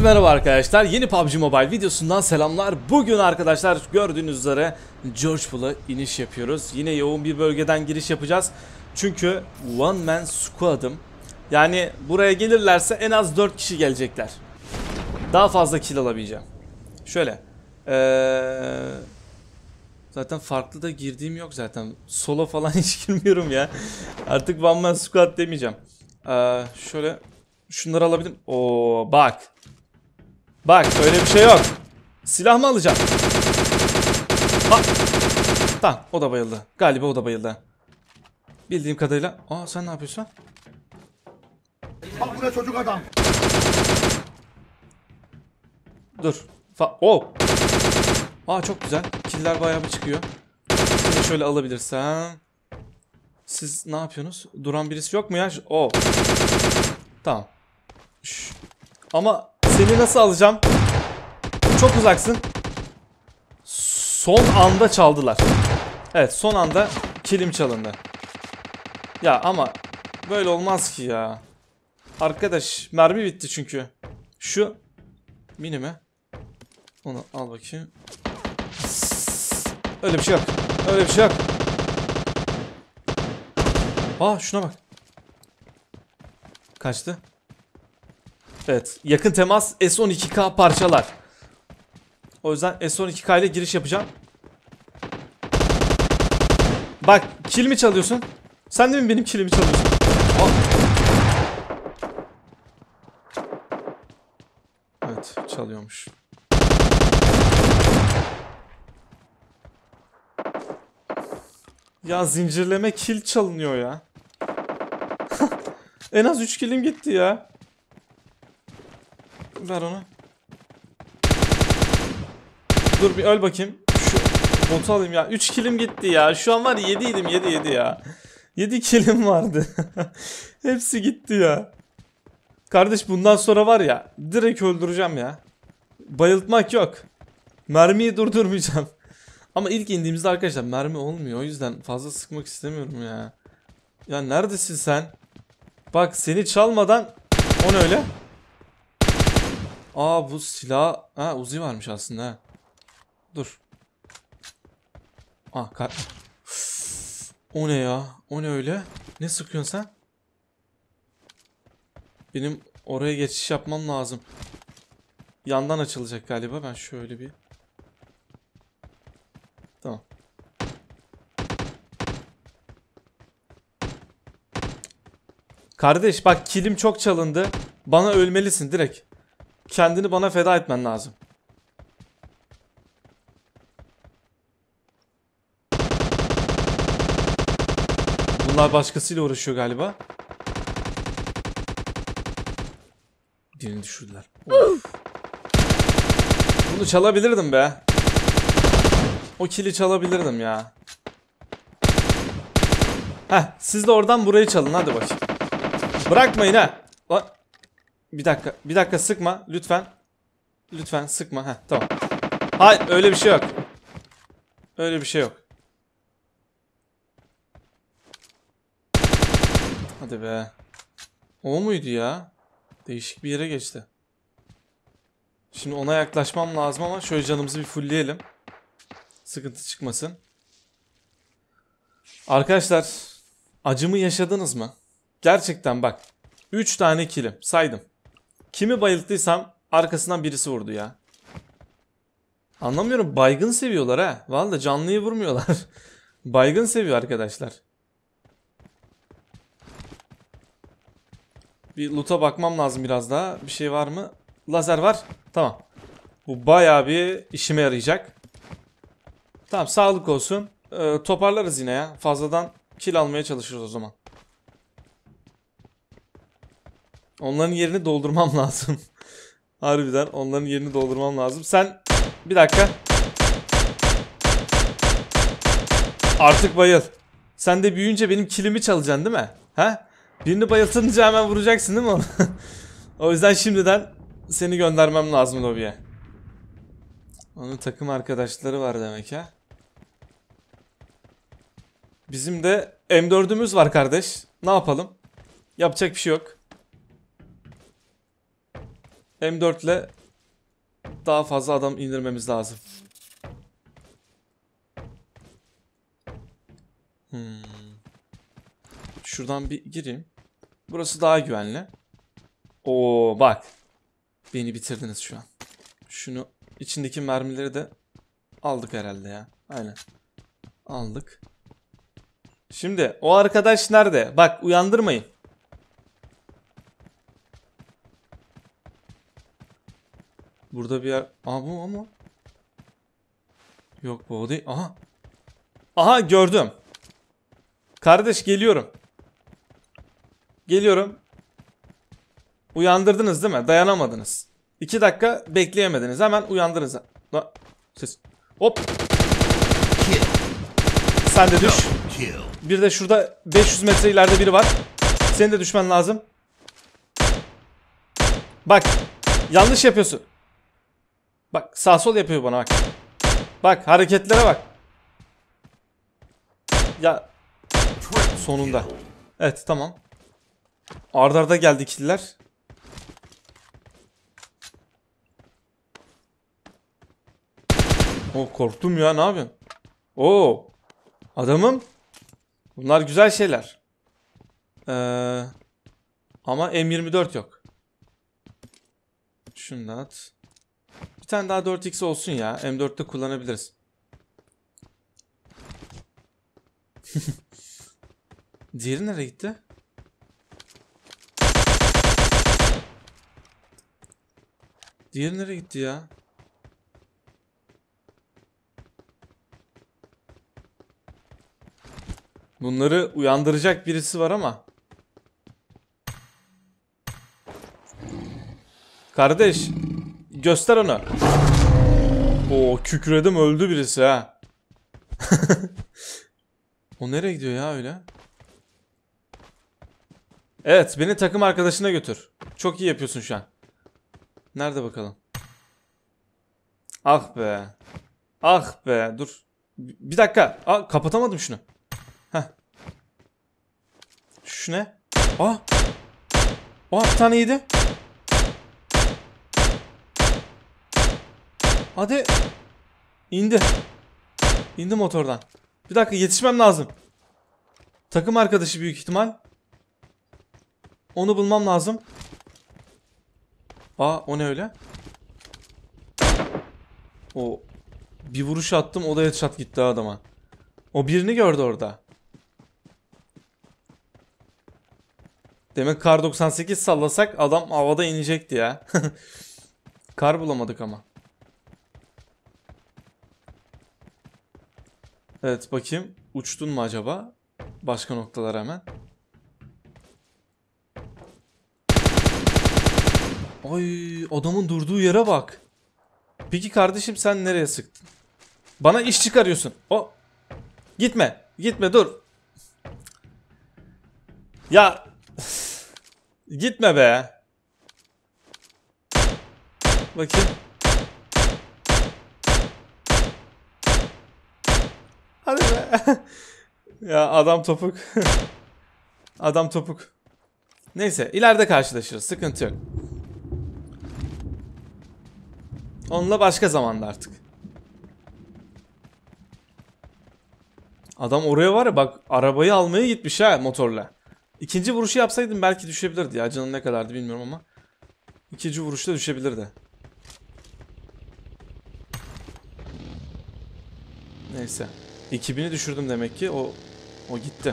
merhaba arkadaşlar. Yeni PUBG Mobile videosundan selamlar. Bugün arkadaşlar gördüğünüz üzere George Pool'a iniş yapıyoruz. Yine yoğun bir bölgeden giriş yapacağız. Çünkü one man squad'ım. Yani buraya gelirlerse en az 4 kişi gelecekler. Daha fazla kill alabileceğim. Şöyle. Zaten farklı da girdiğim yok zaten. Solo falan hiç girmiyorum ya. Artık one man squad demeyeceğim. Şöyle şunları alabilirim. Oo bak. Bak öyle bir şey yok. Silah mı alacağım? Ha. Tamam o da bayıldı. Galiba o da bayıldı. Bildiğim kadarıyla. Aa sen ne yapıyorsun? Bak bu ne çocuk adam. Dur. Oh. Aa çok güzel. Killer bayağı bir çıkıyor. Şimdi şöyle alabilirsem. Siz ne yapıyorsunuz? Duran birisi yok mu ya? Oh. Tamam. Ama seni nasıl alacağım? Çok uzaksın. Son anda çaldılar. Evet son anda kilim çalındı. Ya ama böyle olmaz ki ya. Arkadaş mermi bitti çünkü. Şu mini mi? Onu al bakayım. Öyle bir şey yok. Öyle bir şey yok. Aa şuna bak. Kaçtı? Evet yakın temas S12K parçalar. O yüzden S12K ile giriş yapacağım. Bak kill mi çalıyorsun? Sen de mi benim killimi çalıyorsun? Aa. Evet çalıyormuş. Ya zincirleme kill çalınıyor ya. En az 3 killim gitti ya. Ver onu. Dur bir öl bakayım. Şu botu alayım ya. 3 killim gitti ya. Şu an var ya 7 idim 7 ya. 7 killim vardı. Hepsi gitti ya. Kardeş bundan sonra var ya direkt öldüreceğim ya. Bayıltmak yok. Mermiyi durdurmayacağım. Ama ilk indiğimizde arkadaşlar mermi olmuyor. O yüzden fazla sıkmak istemiyorum ya. Ya neredesin sen? Bak seni çalmadan o ne öyle? Aa bu silah... Ha Uzi varmış aslında ha. Dur. Ah o ne ya? O ne öyle? Ne sıkıyorsun sen? Benim oraya geçiş yapmam lazım. Yandan açılacak galiba. Ben şöyle bir... Tamam. Kardeş bak kilim çok çalındı. Bana ölmelisin direkt. Kendini bana feda etmen lazım. Bunlar başkasıyla uğraşıyor galiba. Birini düşürdüler. Of. Bunu çalabilirdim be. O kili çalabilirdim ya. Heh siz de oradan burayı çalın hadi bakayım. Bırakmayın ha. Bir dakika. Bir dakika sıkma lütfen. Lütfen sıkma. Heh tamam. Hayır öyle bir şey yok. Öyle bir şey yok. Hadi be. O muydu ya? Değişik bir yere geçti. Şimdi ona yaklaşmam lazım ama şöyle canımızı bir fullleyelim. Sıkıntı çıkmasın. Arkadaşlar acımı yaşadınız mı? Gerçekten bak. 3 tane killim saydım. Kimi bayılttıysam arkasından birisi vurdu ya. Anlamıyorum baygın seviyorlar ha. Vallahi canlıyı vurmuyorlar. Baygın seviyor arkadaşlar. Bir loot'a bakmam lazım biraz daha. Bir şey var mı? Lazer var. Tamam. Bu bayağı bir işime yarayacak. Tamam sağlık olsun. Toparlarız yine ya. Fazladan kill almaya çalışırız o zaman. Onların yerini doldurmam lazım. Harbiden onların yerini doldurmam lazım. Sen bir dakika. Artık bayıl. Sen de büyüyünce benim killimi çalacaksın değil mi? Ha? Birini bayıltınca hemen vuracaksın değil mi onu? O yüzden şimdiden seni göndermem lazım lobiye. Onun takım arkadaşları var demek ha. Bizim de M4'ümüz var kardeş. Ne yapalım? Yapacak bir şey yok. M4 ile daha fazla adam indirmemiz lazım. Şuradan bir gireyim. Burası daha güvenli. Oo bak. Beni bitirdiniz şu an. Şunu içindeki mermileri de aldık herhalde ya. Aynen. Aldık. Şimdi o arkadaş nerede? Bak uyandırmayın. Burada bir yer. Aa bu ama. Yok bu o değil. Aha. Aha gördüm. Kardeş geliyorum. Geliyorum. Uyandırdınız değil mi? Dayanamadınız. 2 dakika bekleyemediniz. Hemen uyandırınız. Ses. Hop. Sen de düş. Bir de şurada 500 metre ileride biri var. Senin de düşmen lazım. Bak. Yanlış yapıyorsun. Bak sağ sol yapıyor bana bak. Bak hareketlere bak. Ya. Sonunda. Evet tamam. Arda arda geldi killer. Oh korktum ya, ne yapıyorsun? Oo. Adamım. Bunlar güzel şeyler. Ama M24 yok. Şunu da at. Bir tane daha 4x olsun ya. M4'te kullanabiliriz. Diğeri nereye gitti? Diğeri nereye gitti ya? Bunları uyandıracak birisi var ama. Kardeş, göster onu. Oo, kükredim, öldü birisi ha. O nereye gidiyor ya öyle? Evet, beni takım arkadaşına götür. Çok iyi yapıyorsun şu an. Nerede bakalım? Ah be. Ah be, dur. Bir dakika. Aa, kapatamadım şunu. Heh. Şu ne? Aa. Aa, bir tane yedi. Hadi. İndi. İndi motordan. Bir dakika, yetişmem lazım. Takım arkadaşı büyük ihtimal. Onu bulmam lazım. Aa, o ne öyle? O bir vuruş attım, o da headshot gitti adama. O birini gördü orada. Demek kar 98 sallasak adam havada inecekti ya. Kar bulamadık ama. Evet, bakayım. Uçtun mu acaba? Başka noktalar hemen. Ay, adamın durduğu yere bak. Peki kardeşim, sen nereye sıktın? Bana iş çıkarıyorsun. O. Gitme. Gitme, dur. Ya. Gitme be. Bakayım. Hadi be. Ya adam topuk. Adam topuk. Neyse, ileride karşılaşırız. Sıkıntı yok. Onunla başka zamanda artık. Adam oraya var ya bak, arabayı almaya gitmiş ha motorla. İkinci vuruşu yapsaydım belki düşebilirdi ya. Canım ne kadardı bilmiyorum ama. İkinci vuruşta düşebilirdi. Neyse. 2000'i düşürdüm demek ki. O gitti.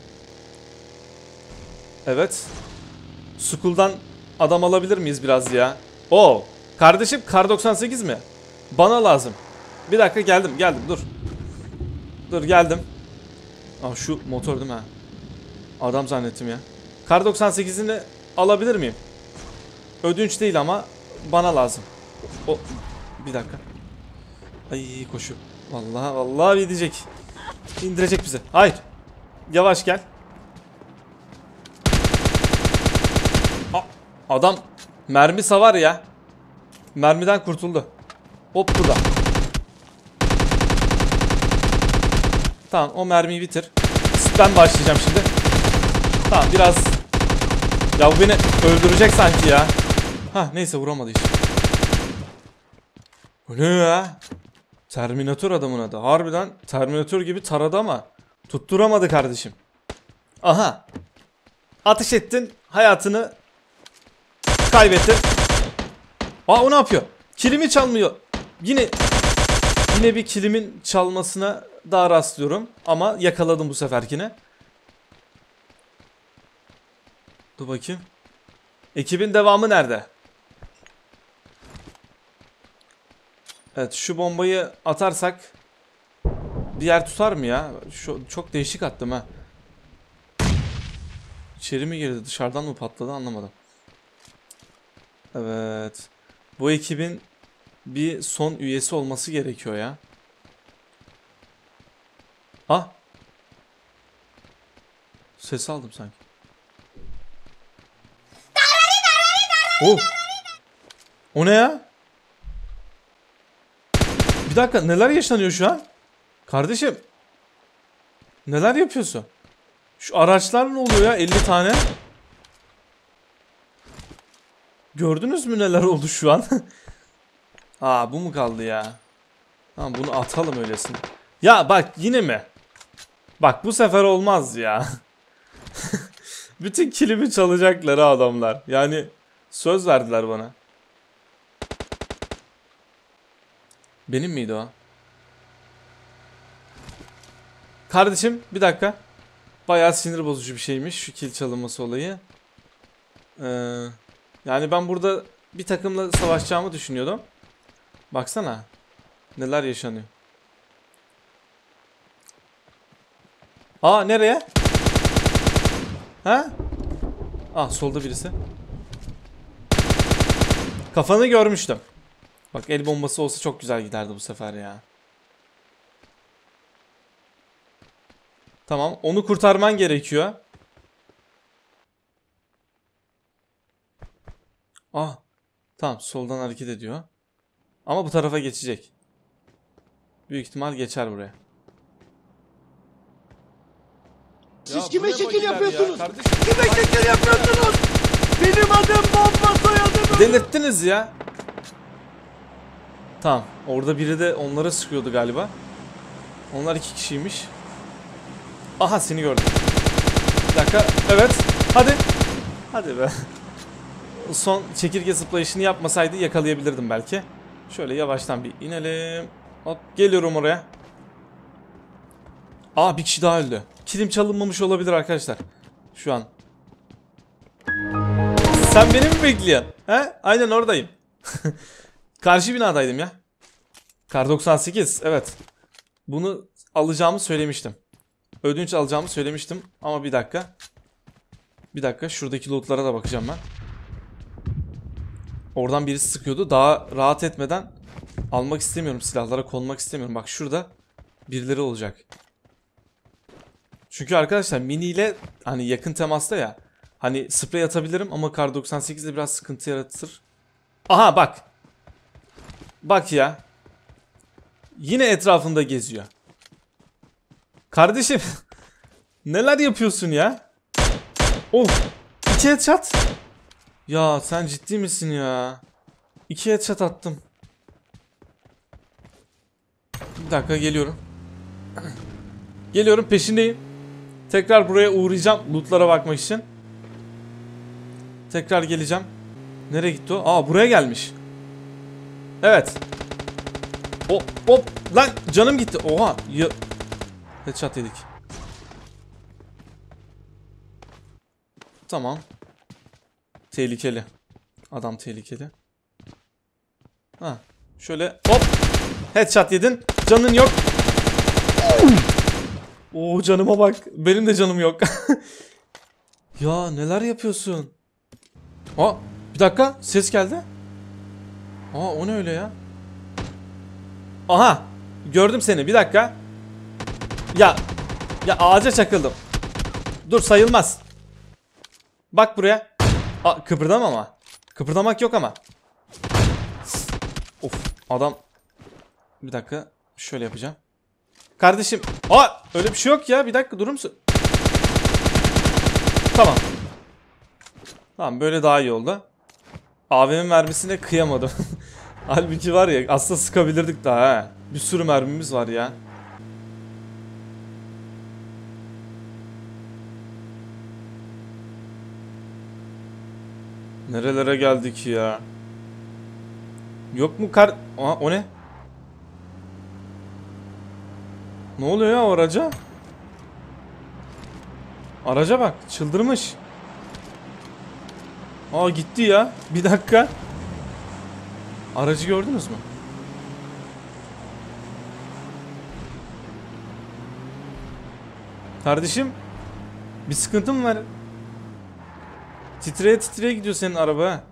Evet. School'dan adam alabilir miyiz biraz ya? Oo. Kardeşim, kar 98 mi? Bana lazım. Bir dakika, geldim dur. Dur, geldim. Aa, şu motor değil mi ha? Adam zannettim ya. Kar 98'ini alabilir miyim? Ödünç değil ama bana lazım. O bir dakika. Ay koşu. Vallahi gidecek. İndirecek bizi. Hayır. Yavaş gel. Aa, adam mermi savar ya. Mermiden kurtuldu. Hop, burada. Tamam, o mermiyi bitir. Ben başlayacağım şimdi. Tamam, biraz. Ya bu beni öldürecek sanki ya. Hah, neyse, vuramadı hiç. Bu ne ya? Terminator adamın adı. Harbiden Terminator gibi taradı ama tutturamadı kardeşim. Aha. Ateş ettin. Hayatını kaybettin. Aa, o ne yapıyor? Kilimi çalmıyor. Yine bir kilimin çalmasına daha rastlıyorum. Ama yakaladım bu seferkine. Dur bakayım. Ekibin devamı nerede? Evet, şu bombayı atarsak bir yer tutar mı ya? Çok değişik attım ha. İçeri mi girdi, dışarıdan mı patladı anlamadım. Evet. Bu ekibin bir son üyesi olması gerekiyor ya. Ah. Ses aldım sanki. Oh. O ne ya? Bir dakika, neler yaşanıyor şu an? Kardeşim. Neler yapıyorsun? Şu araçlar ne oluyor ya? 50 tane. Gördünüz mü neler oldu şu an? Aa, bu mu kaldı ya? Tamam, bunu atalım öylesin. Ya bak, yine mi? Bak, bu sefer olmaz ya. Bütün kilimi çalacaklar adamlar. Yani söz verdiler bana. Benim miydi o? Kardeşim bir dakika. Bayağı sinir bozucu bir şeymiş şu kill çalınması olayı. Yani ben burada bir takımla savaşacağımı düşünüyordum. Baksana. Neler yaşanıyor. Aa, nereye? Ha? Ah, solda birisi. Kafanı görmüştüm. Bak, el bombası olsa çok güzel giderdi bu sefer ya. Tamam, onu kurtarman gerekiyor. Ah, tamam, soldan hareket ediyor. Ama bu tarafa geçecek. Büyük ihtimal geçer buraya. Siz kime şekil yapıyorsunuz? Kime şekil yapıyorsunuz? Benim adım bomba, soyadım. Delirttiniz ya. Tamam, orada biri de onlara sıkıyordu galiba. Onlar 2 kişiymiş. Aha, seni gördüm. Bir dakika, evet. Hadi. Hadi be. Son çekirge zıplayışını yapmasaydı yakalayabilirdim belki. Şöyle yavaştan bir inelim. Hop, geliyorum oraya. Aa, bir kişi daha öldü. Kilim çalınmamış olabilir arkadaşlar. Şu an. Sen beni mi bekliyorsun? He? Aynen oradayım. Karşı binadaydım ya. Kar 98, evet. Bunu alacağımı söylemiştim. Ödünç alacağımı söylemiştim. Ama bir dakika. Bir dakika, şuradaki lootlara da bakacağım ben. Oradan birisi sıkıyordu. Daha rahat etmeden almak istemiyorum. Silahlara konmak istemiyorum. Bak, şurada birileri olacak. Çünkü arkadaşlar mini ile hani yakın temasta ya. Hani sprey atabilirim ama Kar 98'de biraz sıkıntı yaratır. Aha, bak. Bak ya. Yine etrafında geziyor. Kardeşim. Neler yapıyorsun ya? Oh. 2 headshot. Ya sen ciddi misin ya? 2 headshot attım. Bir dakika, geliyorum. Geliyorum, peşindeyim. Tekrar buraya uğrayacağım lootlara bakmak için. Tekrar geleceğim. Nereye gitti o? Aa, buraya gelmiş. Evet. Hop hop. Lan canım gitti. Oha. Headshot yedik. Tamam. Tehlikeli. Adam tehlikeli. Ha. Şöyle hop. Headshot yedin. Canın yok. Oo, canıma bak. Benim de canım yok. Ya neler yapıyorsun? Aa, bir dakika, ses geldi. Aa, o ne öyle ya? Aha, gördüm seni, bir dakika. Ya ağaca çakıldım. Dur, sayılmaz. Bak buraya. Aa, kıpırdama ama. Kıpırdamak yok ama. Of, adam. Bir dakika, şöyle yapacağım. Kardeşim. Aa, öyle bir şey yok ya, bir dakika, durur musun? Tamam. Tamam, böyle daha iyi oldu. AVM mermisine kıyamadım. Halbuki var ya, aslında sıkabilirdik daha ha. Bir sürü mermimiz var ya. Nerelere geldik ya? Yok mu kar... Aa, o ne? Ne oluyor ya o araca? Araca bak, çıldırmış. Aa, gitti ya. Bir dakika. Aracı gördünüz mü? Kardeşim, bir sıkıntı mı var? Titreye titreye gidiyor senin araba.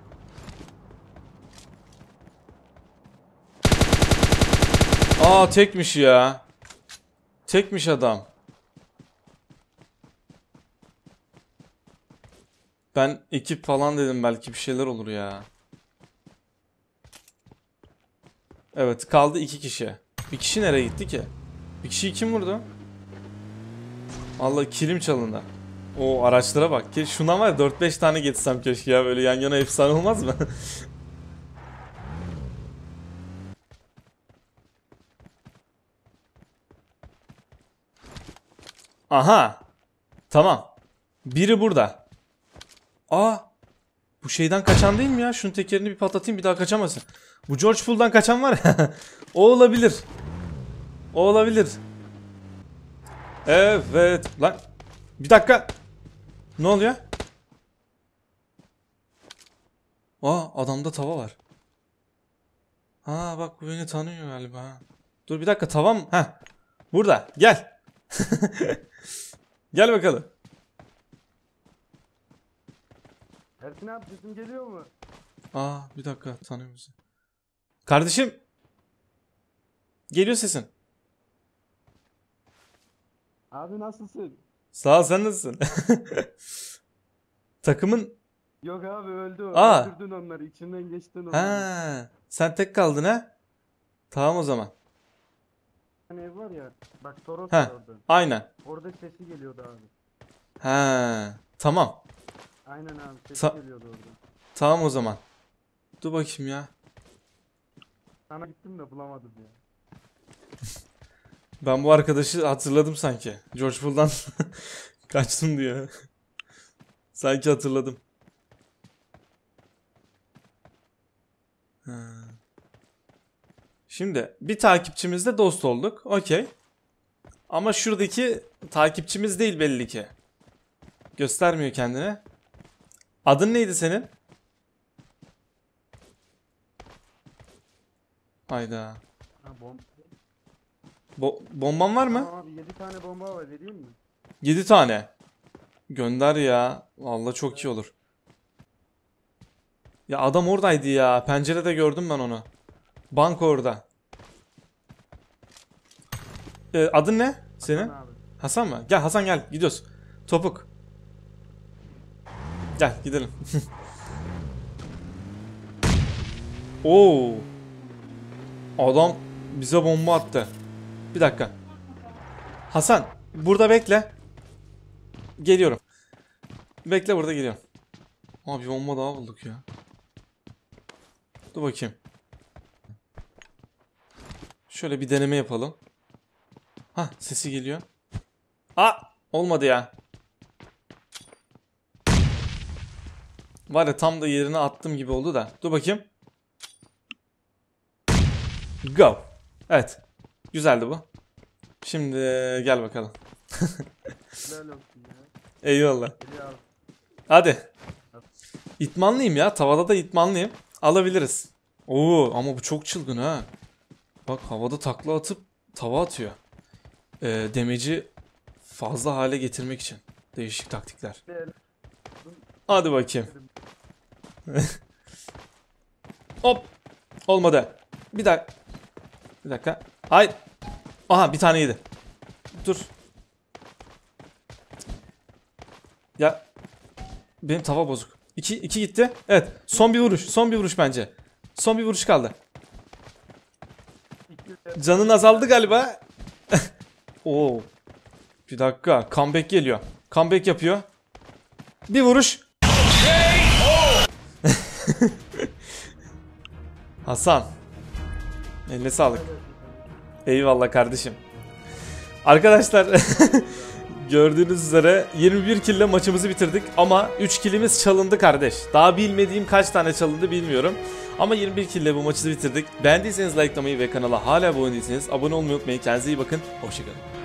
Aa, tekmiş ya. Tekmiş adam. Ben ekip falan dedim, belki bir şeyler olur ya. Evet, kaldı 2 kişi. Bir kişi nereye gitti ki? Bir kişiyi kim vurdu? Vallahi kilim çalındı. O araçlara bak. Şundan var ya, 4-5 tane getirsem keşke ya, böyle yan yana efsane olmaz mı? Aha. Tamam. Biri burada. Aa. Bu şeyden kaçan değil mi ya? Şunun tekerini bir patlatayım, bir daha kaçamasın. Bu George Pool'dan kaçan var ya. O olabilir. O olabilir. Evet. Lan. Bir dakika. Ne oluyor? Aa, adamda tava var. Ha bak, bu beni tanıyor galiba. Dur bir dakika, tavam. Heh. Burada. Gel. Gel bakalım. Ersin abi sesim geliyor mu? Aa, bir dakika, tanıyor musun? Kardeşim. Geliyor sesin. Abi nasılsın? Sağ ol, sen nasılsın? Takımın... Yok abi öldü o. Aa. Öldürdün onları. İçinden geçtin onları. Ha, sen tek kaldın ha? Tamam o zaman. Hani ev var ya. Bak Toros var Ha, orada. aynen. Orada sesi geliyordu abi. Ha, tamam. Aynen abi sesi Sa- geliyordu orada. Tamam o zaman. Dur bakayım ya. Sana gittim de bulamadım ya. Ben bu arkadaşı hatırladım sanki. George Pool'dan kaçtım diyor. Sanki hatırladım. Ha. Şimdi bir takipçimizle dost olduk. Okey. Ama şuradaki takipçimiz değil belli ki. Göstermiyor kendini. Adın neydi senin? Hayda. Ha Bomban var mı? Tamam abi 7 tane bomba var vereyim mi? 7 tane. Gönder ya. Vallahi çok iyi olur. Ya adam oradaydı ya. Pencerede gördüm ben onu. Bank orada. Adın ne senin? Hasan abi. Hasan mı? Gel Hasan, gel. Gidiyoruz. Topuk. Gel gidelim. Oo. Adam bize bomba attı. Bir dakika. Hasan, burada bekle. Geliyorum. Bekle, burada geliyorum. Abi bir bomba daha bulduk ya. Dur bakayım. Şöyle bir deneme yapalım. Hah, sesi geliyor. Aa, olmadı ya. Var ya, tam da yerine attım gibi oldu da. Dur bakayım. Go. Evet. Güzeldi bu. Şimdi gel bakalım. Helal olsun ya. Eyvallah. Geliyor abi. Hadi. İtmanlıyım ya. Tavada da itmanlıyım. Alabiliriz. Oo, ama bu çok çılgın ha. Bak, havada takla atıp tava atıyor. Demeci fazla hale getirmek için. Değişik taktikler. Helal. Hadi bakayım. Hop. Olmadı. Bir dakika. Bir dakika. Hayır. Aha, bir tane yedi. Dur. Ya. Benim tava bozuk. İki gitti. Evet. Son bir vuruş. Son bir vuruş bence. Son bir vuruş kaldı. Canın azaldı galiba. Oo. Bir dakika. Comeback geliyor. Comeback yapıyor. Bir vuruş. Hasan. Eline sağlık. Eyvallah kardeşim. Arkadaşlar gördüğünüz üzere 21 kill ile maçımızı bitirdik ama 3 killimiz çalındı kardeş. Daha bilmediğim kaç tane çalındı bilmiyorum. Ama 21 kill ile bu maçı bitirdik. Beğendiyseniz likelamayı ve kanala hala abone değilseniz abone olmayı unutmayın. Kendinize iyi bakın. Hoşçakalın.